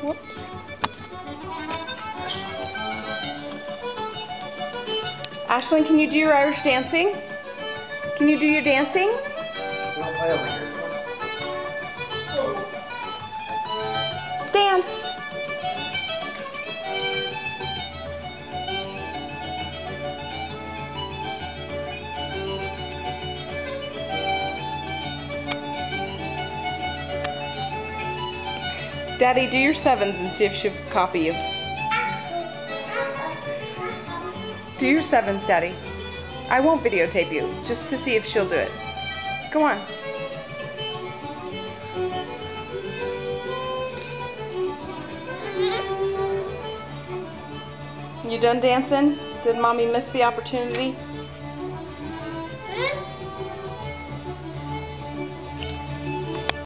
Whoops. Aislinn, can you do your Irish dancing? Can you do your dancing? We don't play over here. Dance. Daddy, do your sevens and see if she'll copy you. Do your sevens, Daddy. I won't videotape you, just to see if she'll do it. Go on. You done dancing? Did Mommy miss the opportunity?